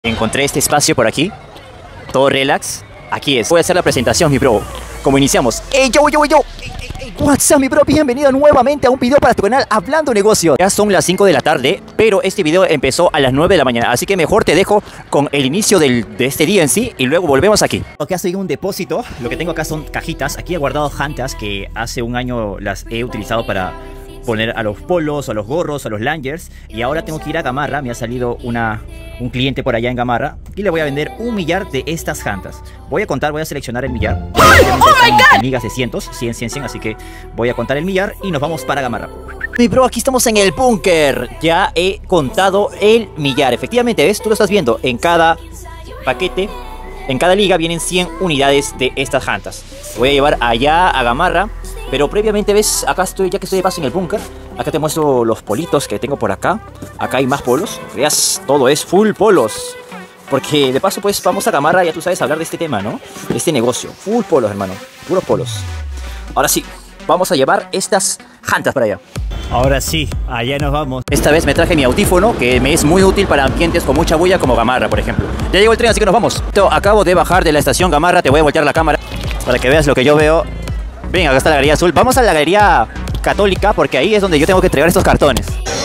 Encontré este espacio por aquí, todo relax. Aquí es, voy a hacer la presentación, mi bro. Como iniciamos. ¡Ey, yo! Ey, what's up, mi bro? Bienvenido nuevamente a un video para tu canal Hablando Negocios. Ya son las 5 de la tarde, pero este video empezó a las 9 de la mañana. Así que mejor te dejo con el inicio de este día en sí y luego volvemos aquí. Acá estoy en un depósito. Lo que tengo acá son cajitas. Aquí he guardado hantas que hace un año las he utilizado para poner a los polos, a los gorros, a los lanyards. Y ahora tengo que ir a Gamarra. Me ha salido un cliente por allá en Gamarra y le voy a vender 1 millar de estas hantas. Voy a seleccionar el millar. En migas de cientos, 100, así que voy a contar el millar y nos vamos para Gamarra. Mi bro, aquí estamos en el búnker. Ya he contado el millar. Efectivamente, ¿ves? Tú lo estás viendo. En cada paquete, en cada liga vienen 100 unidades de estas hantas. Voy a llevar allá a Gamarra. Pero previamente, ¿ves? Acá estoy, ya que estoy de paso en el búnker. Acá te muestro los politos que tengo por acá. Acá hay más polos. Veas, todo es full polos. Porque de paso, pues, vamos a Gamarra, ya tú sabes hablar de este tema, ¿no? De este negocio. Full polos, hermano. Puros polos. Ahora sí, vamos a llevar estas hantas para allá. Ahora sí, allá nos vamos. Esta vez me traje mi audífono, que me es muy útil para ambientes con mucha bulla, como Gamarra, por ejemplo. Ya llegó el tren, así que nos vamos. Acabo de bajar de la estación Gamarra. Te voy a voltear la cámara para que veas lo que yo veo. Ven, acá está la galería azul. Vamos a la galería católica, porque ahí es donde yo tengo que entregar estos cartones.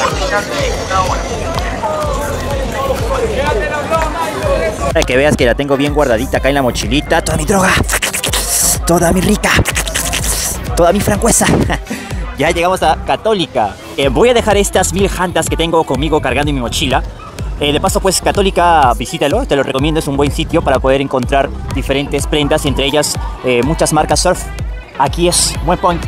Para que veas que la tengo bien guardadita acá en la mochilita. Toda mi droga, toda mi rica, toda mi francuesa. Ya llegamos a Católica. Voy a dejar estas 1000 hantas que tengo conmigo cargando en mi mochila. De paso, pues, Católica, visítalo, te lo recomiendo, es un buen sitio para poder encontrar diferentes prendas, entre ellas muchas marcas surf. Aquí es, buen point.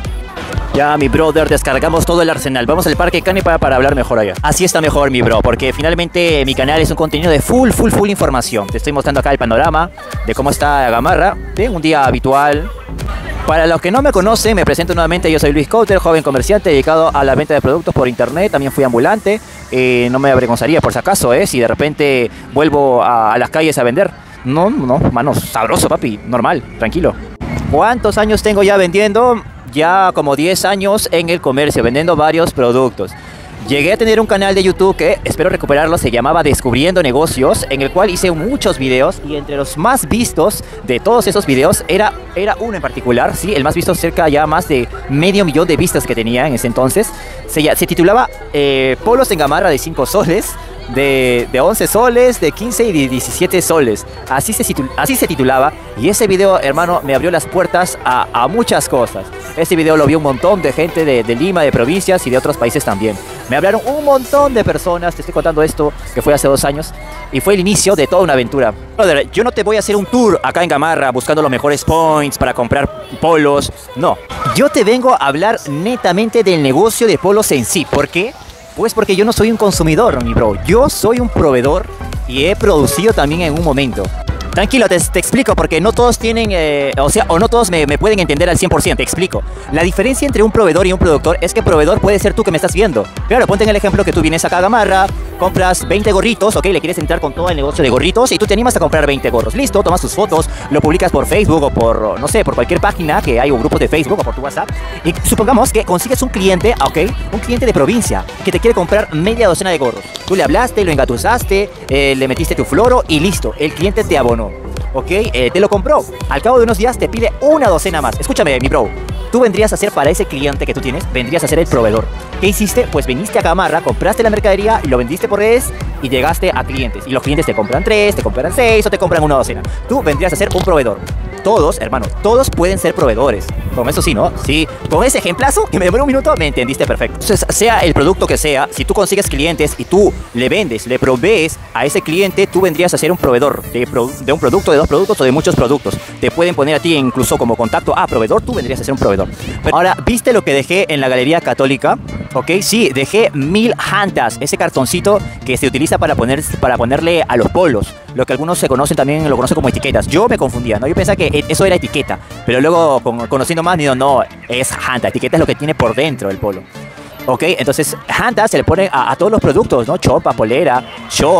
Ya, mi brother, descargamos todo el arsenal. Vamos al Parque Canepa para hablar mejor allá. Así está mejor, mi bro, porque finalmente mi canal es un contenido de full información. Te estoy mostrando acá el panorama de cómo está Gamarra, de un día habitual. Para los que no me conocen, me presento nuevamente. Yo soy Luis Couter, joven comerciante dedicado a la venta de productos por internet. También fui ambulante. No me avergonzaría, por si acaso, si de repente vuelvo a las calles a vender. No, mano, sabroso, papi, normal, tranquilo. ¿Cuántos años tengo ya vendiendo? Ya como 10 años en el comercio, vendiendo varios productos. Llegué a tener un canal de YouTube que espero recuperarlo, se llamaba Descubriendo Negocios, en el cual hice muchos videos y entre los más vistos de todos esos videos era uno en particular, sí, el más visto, cerca ya más de medio millón de vistas que tenía en ese entonces. Se titulaba Polos en Gamarra de 5 soles, de 11 soles, de 15 y de 17 soles. Así se titulaba, y ese video, hermano, me abrió las puertas a muchas cosas. Este video lo vio un montón de gente de Lima, de provincias y de otros países también. Me hablaron un montón de personas. Te estoy contando esto, que fue hace 2 años, y fue el inicio de toda una aventura. Brother, yo no te voy a hacer un tour acá en Gamarra buscando los mejores points para comprar polos. No, yo te vengo a hablar netamente del negocio de polos en sí. ¿Por qué? Pues porque yo no soy un consumidor, mi bro. Yo soy un proveedor y he producido también en un momento. Tranquilo, te explico, porque no todos tienen, o no todos me pueden entender al 100%. Te explico. La diferencia entre un proveedor y un productor es que proveedor puede ser tú que me estás viendo. Claro, ponte en el ejemplo que tú vienes acá a Gamarra, compras 20 gorritos, ok, le quieres entrar con todo el negocio de gorritos y tú te animas a comprar 20 gorros. Listo, tomas tus fotos, lo publicas por Facebook o por, no sé, por cualquier página que hay, un grupo de Facebook o por tu WhatsApp. Y supongamos que consigues un cliente, ok, un cliente de provincia que te quiere comprar media docena de gorros. Tú le hablaste, lo engatusaste, le metiste tu floro y listo, el cliente te abonó. Ok, te lo compró. Al cabo de unos días te pide una docena más. Escúchame, mi bro. Tú vendrías a ser, para ese cliente que tú tienes, vendrías a ser el proveedor. ¿Qué hiciste? Pues viniste a Gamarra, compraste la mercadería y lo vendiste por redes y llegaste a clientes. Y los clientes te compran 3, te compran 6 o te compran una docena. Tú vendrías a ser un proveedor. Todos, hermano, todos pueden ser proveedores. Con eso sí, ¿no? Sí, con ese ejemplazo que me demoró un minuto, me entendiste perfecto. Entonces, sea el producto que sea, si tú consigues clientes y tú le vendes, le provees a ese cliente, tú vendrías a ser un proveedor de un producto, de 2 productos o de muchos productos. Te pueden poner a ti incluso como contacto a proveedor, tú vendrías a ser un proveedor. Pero ahora, ¿viste lo que dejé en la Galería Católica? Ok, sí, dejé 1000 hantas, ese cartoncito que se utiliza para ponerle a los polos. Lo que algunos lo conocen como etiquetas. Yo me confundía, ¿no? Yo pensaba que eso era etiqueta, pero luego conociendo más, digo, no, es hanta. Etiqueta es lo que tiene por dentro el polo. Ok, entonces hanta se le pone a todos los productos, ¿no? Chopa, polera, short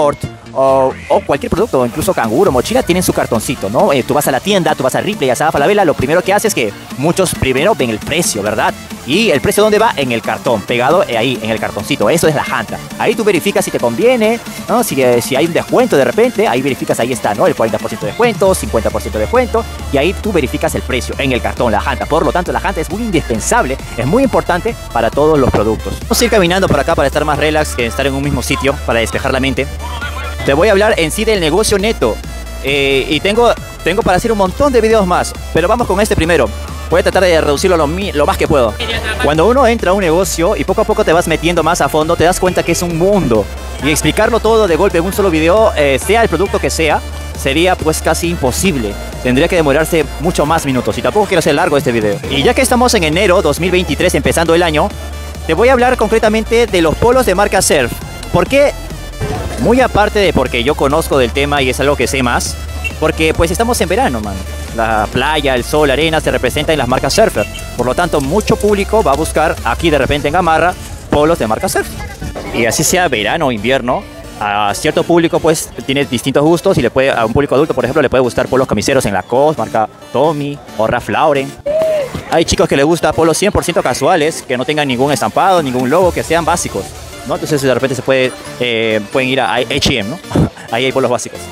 o cualquier producto, incluso canguro, mochila, tienen su cartoncito, ¿no? Tú vas a la tienda, tú vas a Ripley, a Saba Falabella, lo primero que haces es que muchos primero ven el precio, ¿verdad? Y el precio, ¿dónde va? En el cartón, pegado ahí, en el cartoncito. Eso es la janta. Ahí tú verificas si te conviene, ¿no? Si hay un descuento de repente, ahí verificas, ahí está, ¿no? El 40% de descuento, 50% de descuento, y ahí tú verificas el precio en el cartón, la janta. Por lo tanto, la janta es muy indispensable, es muy importante para todos los productos. Vamos a ir caminando por acá para estar más relax que estar en un mismo sitio, para despejar la mente. Te voy a hablar en sí del negocio neto. Y tengo para hacer un montón de videos más, pero vamos con este primero. Voy a tratar de reducirlo lo más que puedo. Cuando uno entra a un negocio y poco a poco te vas metiendo más a fondo, te das cuenta que es un mundo. Y explicarlo todo de golpe en un solo video, sea el producto que sea, sería pues casi imposible. Tendría que demorarse mucho más minutos y tampoco quiero hacer largo este video. Y ya que estamos en enero 2023, empezando el año, te voy a hablar concretamente de los polos de marca Surf. ¿Por qué? Muy aparte de porque yo conozco del tema y es algo que sé más, porque pues estamos en verano, man. La playa, el sol, la arena se representa en las marcas Surfer. Por lo tanto, mucho público va a buscar aquí de repente en Gamarra polos de marca Surf. Y así sea verano o invierno, a cierto público pues tiene distintos gustos y a un público adulto, por ejemplo, le puede gustar polos camiseros en Lacoste, marca Tommy o Ralph Lauren. Hay chicos que les gusta polos 100% casuales, que no tengan ningún estampado, ningún logo, que sean básicos, ¿no? Entonces de repente pueden ir a H&M, ¿no? Ahí hay polos básicos.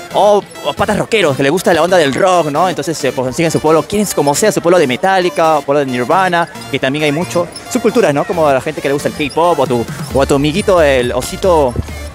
O patas rockeros, que les gusta la onda del rock, ¿no? Entonces se consiguen su polo, quieren como sea, su polo de Metallica, polo de Nirvana, que también hay mucho subculturas, ¿no? Como a la gente que le gusta el K-pop, o a tu amiguito el Osito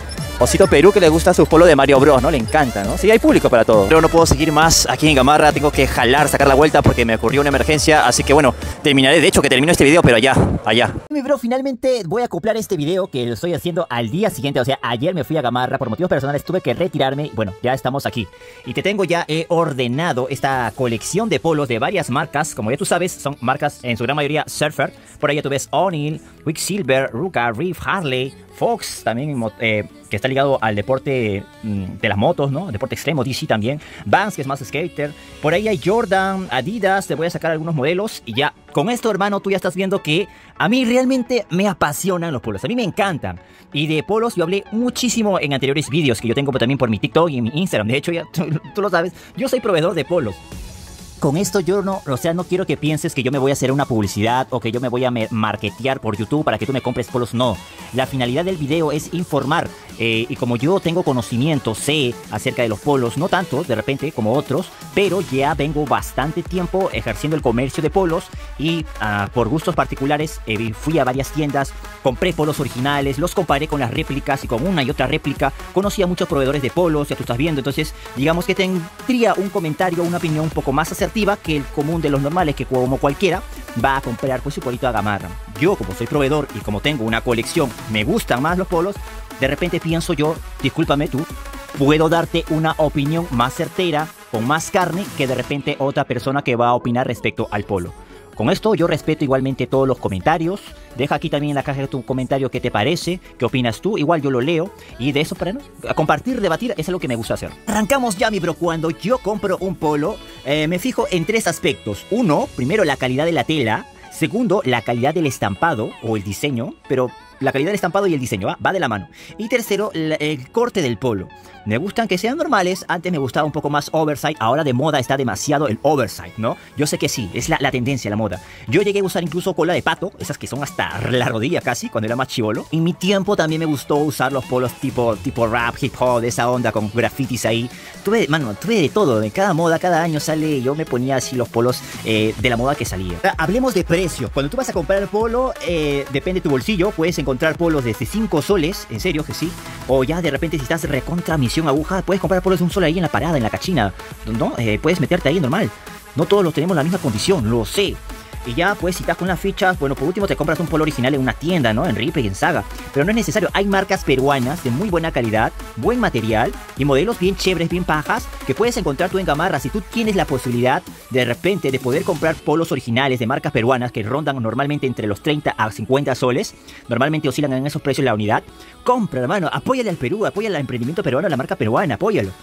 Perú, que le gusta su polo de Mario Bros, ¿no? Le encanta, ¿no? Sí, hay público para todo. Pero no puedo seguir más aquí en Gamarra, tengo que sacar la vuelta porque me ocurrió una emergencia, así que bueno, terminaré, de hecho que termino este video, pero allá. Mi bro, finalmente voy a acoplar este video que lo estoy haciendo al día siguiente, o sea, ayer me fui a Gamarra, por motivos personales tuve que retirarme, bueno, ya estamos aquí. Y te tengo ya ordenado esta colección de polos de varias marcas, como ya tú sabes, son marcas en su gran mayoría Surfer. Por ahí ya tú ves O'Neill, Quicksilver, Ruka, Reef, Harley, Fox, también que está ligado al deporte de las motos, ¿no? Deporte extremo, DC también. Vans, que es más skater. Por ahí hay Jordan, Adidas, te voy a sacar algunos modelos y ya. Con esto, hermano, tú ya estás viendo que a mí realmente me apasionan los polos. A mí me encantan. Y de polos yo hablé muchísimo en anteriores vídeos que yo tengo también por mi TikTok y mi Instagram. De hecho, ya tú lo sabes, yo soy proveedor de polos. Con esto yo no quiero que pienses que yo me voy a hacer una publicidad o que yo me voy a marketear por YouTube para que tú me compres polos, no. La finalidad del video es informar y como yo tengo conocimiento, sé acerca de los polos, no tanto de repente como otros, pero ya vengo bastante tiempo ejerciendo el comercio de polos y por gustos particulares fui a varias tiendas, compré polos originales, los comparé con las réplicas y con una y otra réplica, conocí a muchos proveedores de polos, ya tú estás viendo, entonces digamos que tendría un comentario, una opinión un poco más acertada que el común de los normales, que como cualquiera va a comprar pues su polito a Gamarra. Yo, como soy proveedor y como tengo una colección, me gustan más los polos, de repente pienso yo, discúlpame tú, puedo darte una opinión más certera, con más carne, que de repente otra persona que va a opinar respecto al polo. Con esto yo respeto igualmente todos los comentarios. Deja aquí también en la caja de tu comentario qué te parece, qué opinas tú. Igual yo lo leo y de eso para compartir, debatir, es algo que me gusta hacer. Arrancamos ya, mi bro. Cuando yo compro un polo, me fijo en tres aspectos. Uno, primero la calidad de la tela. Segundo, la calidad del estampado o el diseño, pero la calidad del estampado y el diseño va de la mano. Y tercero, el corte del polo. Me gustan que sean normales, antes me gustaba un poco más oversize, ahora de moda está demasiado el oversize, ¿no? Yo sé que sí, es la tendencia, la moda. Yo llegué a usar incluso cola de pato, esas que son hasta la rodilla casi, cuando era más chibolo. En mi tiempo también me gustó usar los polos tipo rap, hip hop, de esa onda con grafitis ahí. Tuve de todo, de cada moda, cada año sale, yo me ponía así los polos de la moda que salía. Hablemos de precio. Cuando tú vas a comprar el polo, depende de tu bolsillo, puedes encontrar polos desde 5 soles, en serio que sí, o ya de repente si estás recontra misión aguja, puedes comprar polos de un sol ahí en la parada, en la cachina, ¿no? Puedes meterte ahí normal. No todos los tenemos la misma condición, lo sé. Y ya, pues, si estás con las fichas, bueno, por último te compras un polo original en una tienda, ¿no? En Ripley, en Saga. Pero no es necesario. Hay marcas peruanas de muy buena calidad, buen material y modelos bien chéveres, bien pajas, que puedes encontrar tú en Gamarra. Si tú tienes la posibilidad, de repente, de poder comprar polos originales de marcas peruanas que rondan normalmente entre los 30 a 50 soles, normalmente oscilan en esos precios la unidad, compra, hermano. Apóyale al Perú, apóyale al emprendimiento peruano, a la marca peruana, apóyalo.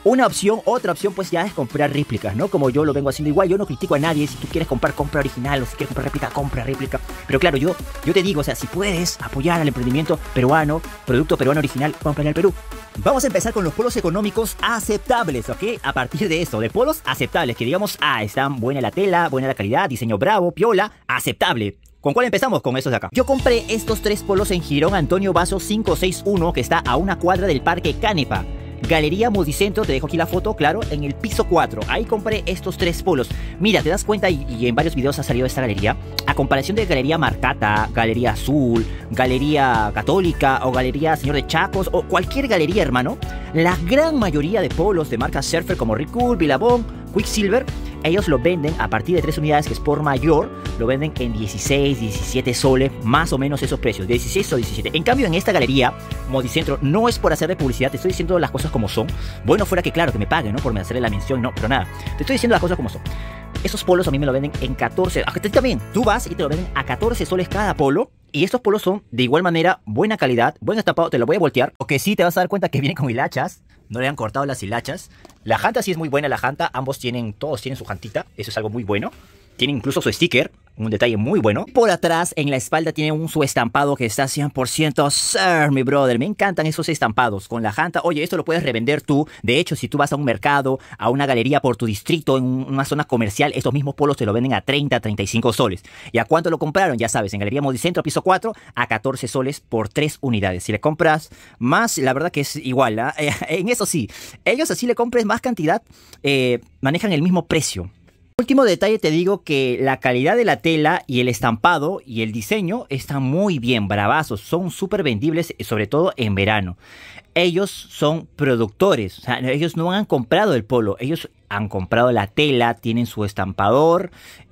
Una opción, otra opción pues ya es comprar réplicas, ¿no? Como yo lo vengo haciendo igual, yo no critico a nadie, si tú quieres comprar, compra original, o si quieres comprar réplica, compra réplica. Pero claro, yo te digo, o sea, si puedes apoyar al emprendimiento peruano, producto peruano original, cómpralo al Perú. Vamos a empezar con los polos económicos aceptables, ¿ok? A partir de eso, de polos aceptables, que digamos, están buena la tela, buena la calidad, diseño bravo, piola, aceptable. ¿Con cuál empezamos? Con estos de acá. Yo compré estos 3 polos en Girón Antonio Vaso 561, que está a una cuadra del Parque Canepa. Galería Multicentro, te dejo aquí la foto, claro, en el piso 4. Ahí compré estos 3 polos. Mira, te das cuenta, y en varios videos ha salido esta galería, a comparación de Galería Marcata, Galería Azul, Galería Católica o Galería Señor de Chacos o cualquier galería, hermano, la gran mayoría de polos de marcas Surfer como Ripcool, Billabong, Quicksilver, ellos lo venden a partir de 3 unidades, que es por mayor, lo venden en 16, 17 soles, más o menos esos precios, 16 o 17. En cambio, en esta galería, Multicentro, no es por hacerle publicidad, te estoy diciendo las cosas como son. Bueno, fuera que claro, que me paguen, ¿no? Por hacerle la mención, no, pero nada. Te estoy diciendo las cosas como son. Esos polos a mí me lo venden en 14, a ti también, tú vas y te lo venden a 14 soles cada polo. Y estos polos son de igual manera buena calidad, buen estampado, te lo voy a voltear. Porque sí te vas a dar cuenta que vienen con hilachas, no le han cortado las hilachas. La janta sí es muy buena, la janta, todos tienen su jantita, eso es algo muy bueno. Tienen incluso su sticker, un detalle muy bueno. Por atrás, en la espalda, tiene su estampado que está 100% Sir, mi brother. Me encantan esos estampados con la janta. Oye, esto lo puedes revender tú. De hecho, si tú vas a un mercado, a una galería por tu distrito, en una zona comercial, estos mismos polos te lo venden a 30, 35 soles. ¿Y a cuánto lo compraron? Ya sabes, en Galería Multicentro, piso 4, a 14 soles por 3 unidades. Si le compras más, la verdad que es igual, ¿eh? En eso sí, ellos así le compres más cantidad, manejan el mismo precio. Último detalle, te digo que la calidad de la tela y el estampado y el diseño están muy bien, bravazos, son súper vendibles, sobre todo en verano. Ellos son productores, o sea, ellos no han comprado el polo, ellos han comprado la tela, tienen su estampador,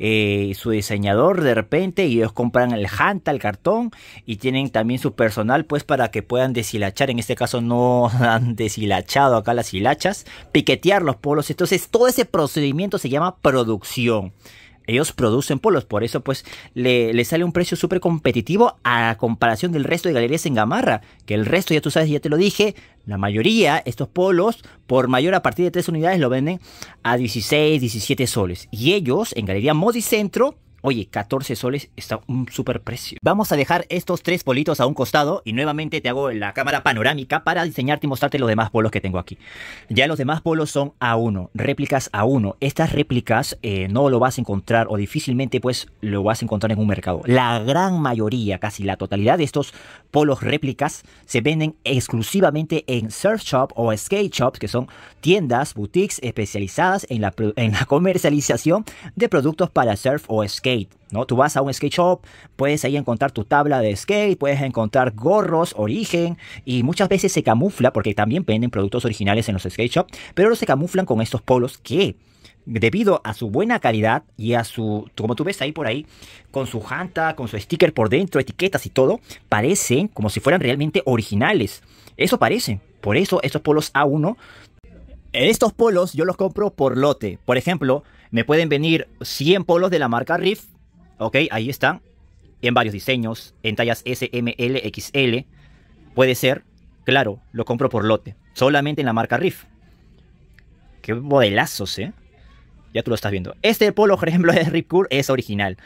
su diseñador de repente, y ellos compran el janta, el cartón, y tienen también su personal pues para que puedan deshilachar. En este caso no han deshilachado acá las hilachas, piquetear los polos. Entonces todo ese procedimiento se llama producción. Ellos producen polos, por eso pues le sale un precio súper competitivo a comparación del resto de galerías en Gamarra, que el resto ya tú sabes, ya te lo dije, la mayoría, estos polos, por mayor a partir de 3 unidades lo venden a 16, 17 soles. Y ellos, en Galería Multicentro, oye, 14 soles está un súper precio. Vamos a dejar estos 3 politos a un costado y nuevamente te hago la cámara panorámica para diseñarte y mostrarte los demás polos que tengo aquí. Ya los demás polos son A1, réplicas A1. Estas réplicas no lo vas a encontrar o difícilmente pues lo vas a encontrar en un mercado. La gran mayoría, casi la totalidad de estos polos réplicas se venden exclusivamente en surf shop o skate shops, que son tiendas, boutiques especializadas en la comercialización de productos para surf o skate, ¿no? Tú vas a un skate shop, puedes ahí encontrar tu tabla de skate, puedes encontrar gorros, origen, y muchas veces se camufla, porque también venden productos originales en los skate shop, pero se camuflan con estos polos que, debido a su buena calidad y a su, como tú ves ahí por ahí, con su janta, con su sticker por dentro, etiquetas y todo, parecen como si fueran realmente originales. Eso parece. Por eso estos polos A1, estos polos yo los compro por lote. Por ejemplo, me pueden venir 100 polos de la marca Riff. Ok, ahí están. En varios diseños, en tallas S, M, L, XL. Puede ser. Claro, lo compro por lote. Solamente en la marca Riff. Qué modelazos, ¿eh? Ya tú lo estás viendo. Este polo, por ejemplo, de Ripcool es original.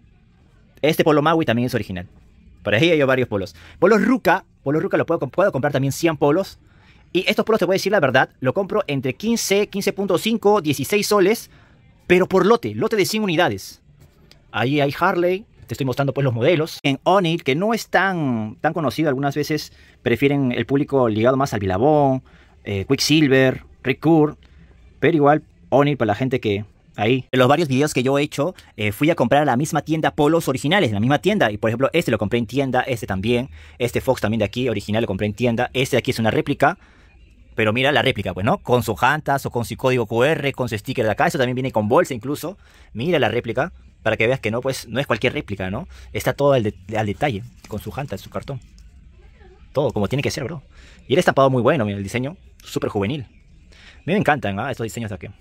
Este polo Maui también es original. Por ahí hay varios polos. Polos Ruka lo puedo comprar también 100 polos. Y estos polos, te voy a decir la verdad, lo compro entre 15, 15.5, 16 soles, pero por lote de 100 unidades. Ahí hay Harley, te estoy mostrando pues los modelos. En Onit, que no es tan conocido, algunas veces prefieren el público ligado más al Billabong, Quicksilver, Ripcool, pero igual Onit para la gente que ahí. En los varios videos que yo he hecho, fui a comprar a la misma tienda polos originales, en la misma tienda. Y por ejemplo, este lo compré en tienda, este también, este Fox también de aquí, original, lo compré en tienda. Este de aquí es una réplica. Pero mira la réplica, pues, ¿no? Con su jantas o con su código QR, con su sticker de acá. Eso también viene con bolsa incluso. Mira la réplica, para que veas que no, pues, no es cualquier réplica, ¿no? Está todo al detalle, con su janta, su cartón. Todo como tiene que ser, bro. Y el estampado muy bueno, mira, el diseño súper juvenil. A mí me encantan, ¿ah? Estos diseños de aquí.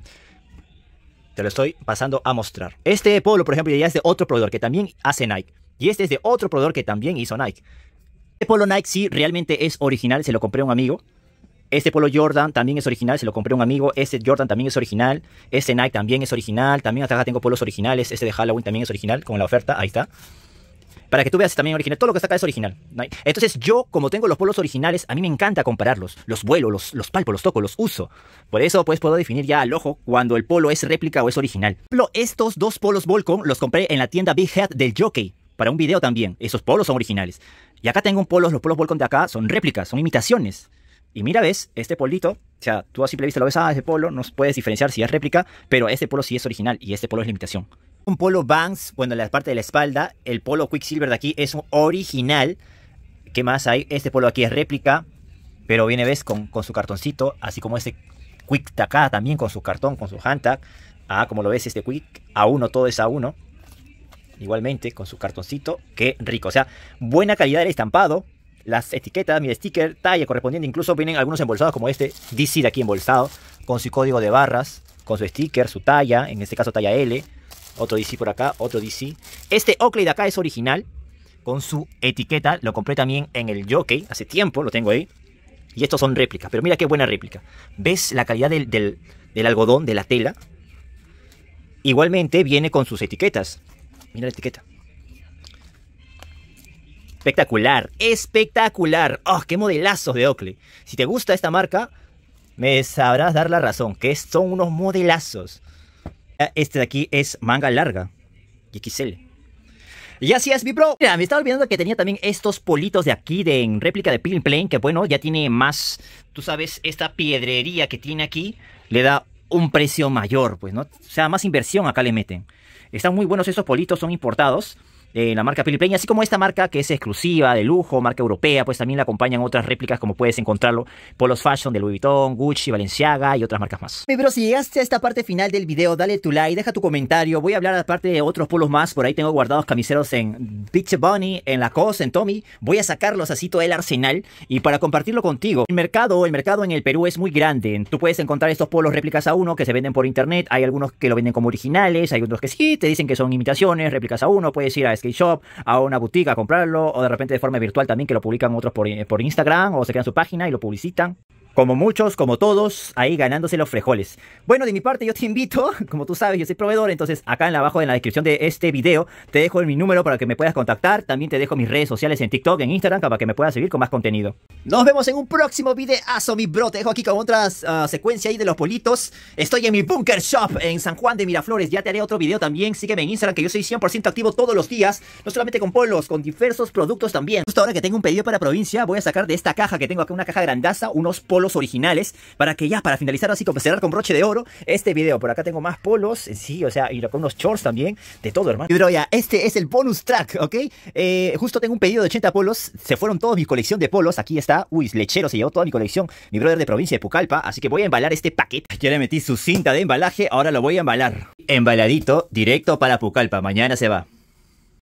Te lo estoy pasando a mostrar. Este polo, por ejemplo, ya es de otro proveedor que también hace Nike. Y este es de otro proveedor que también hizo Nike. Este polo Nike sí realmente es original, se lo compré a un amigo. Este polo Jordan también es original, se lo compré a un amigo. Este Jordan también es original. Este Nike también es original. También hasta acá tengo polos originales. Este de Halloween también es original, con la oferta, ahí está. Para que tú veas también original, todo lo que está acá es original. Entonces yo, como tengo los polos originales, a mí me encanta compararlos. Los vuelo, los palpo, los toco, los uso. Por eso pues puedo definir ya al ojo cuando el polo es réplica o es original. Por ejemplo, estos dos polos Volcom los compré en la tienda Big Head del Jockey. Para un video también. Esos polos son originales. Y acá tengo un polos, los polos Volcom de acá son réplicas, son imitaciones. Y mira, ves, este polito, o sea, tú a simple vista lo ves, ese polo, no puedes diferenciar si es réplica, pero este polo sí es original y este polo es la imitación. Un polo Vans, bueno, en la parte de la espalda, el polo Quicksilver de aquí es un original. ¿Qué más hay? Este polo aquí es réplica, pero viene, ves, con su cartoncito, así como este Quick de acá también con su cartón, con su handtag. Ah, como lo ves, este Quick, A1, todo es A1. Igualmente, con su cartoncito, qué rico. O sea, buena calidad del estampado. Las etiquetas, mi sticker, talla correspondiente. Incluso vienen algunos embolsados como este DC de aquí embolsado, con su código de barras, con su sticker, su talla, en este caso talla L. Otro DC por acá, otro DC. Este Oakley de acá es original, con su etiqueta. Lo compré también en el Jockey, hace tiempo, lo tengo ahí. Y estos son réplicas, pero mira qué buena réplica. ¿Ves la calidad del algodón, de la tela? Igualmente viene con sus etiquetas. Mira la etiqueta. Espectacular, espectacular. ¡Oh, qué modelazos de Oakley! Si te gusta esta marca, me sabrás dar la razón, que son unos modelazos. Este de aquí es manga larga y XL. Y así es, mi bro. Mira, me estaba olvidando que tenía también estos politos de aquí en réplica de Pilin Plain, que bueno, ya tiene más, tú sabes, esta piedrería que tiene aquí le da un precio mayor, pues, ¿no? O sea, más inversión acá le meten. Están muy buenos estos politos, son importados. La marca Pilin Plain, así como esta marca que es exclusiva, de lujo, marca europea, pues también la acompañan otras réplicas como puedes encontrarlo, polos fashion de Louis Vuitton, Gucci, Balenciaga y otras marcas más. Pero si llegaste a esta parte final del video, dale tu like, deja tu comentario, voy a hablar aparte de otros polos más, por ahí tengo guardados camiseros en Beach Bunny, en Lacoste, en Tommy, voy a sacarlos así todo el arsenal y para compartirlo contigo. El mercado en el Perú es muy grande, tú puedes encontrar estos polos réplicas A1 que se venden por internet, hay algunos que lo venden como originales, hay otros que sí, te dicen que son imitaciones, réplicas A1, puedes ir a Skate Shop, a una boutique a comprarlo, o de repente de forma virtual también, que lo publican otros por Instagram, o se crean su página y lo publicitan. Como muchos, como todos, ahí ganándose los frijoles. Bueno, de mi parte yo te invito, como tú sabes, yo soy proveedor, entonces acá abajo en la descripción de este video te dejo mi número para que me puedas contactar. También te dejo mis redes sociales en TikTok, en Instagram, para que me puedas seguir con más contenido. Nos vemos en un próximo videazo, mi bro. Te dejo aquí con otra secuencia ahí de los politos. Estoy en mi Bunker Shop en San Juan de Miraflores. Ya te haré otro video también. Sígueme en Instagram, que yo soy 100% activo todos los días. No solamente con polos, con diversos productos también. Justo ahora que tengo un pedido para provincia, voy a sacar de esta caja que tengo acá, una caja grandaza, unos polos originales, para que ya, para finalizar así, como cerrar con broche de oro este video. Por acá tengo más polos, sí, o sea, y con unos shorts también, de todo, hermano. Pero ya, este es el bonus track, ¿ok? Justo tengo un pedido de 80 polos, se fueron toda mi colección de polos, aquí está, uy, lechero, se llevó toda mi colección, mi brother de provincia de Pucallpa, así que voy a embalar este paquete. Ya le metí su cinta de embalaje, ahora lo voy a embalar. Embaladito, directo para Pucallpa, mañana se va.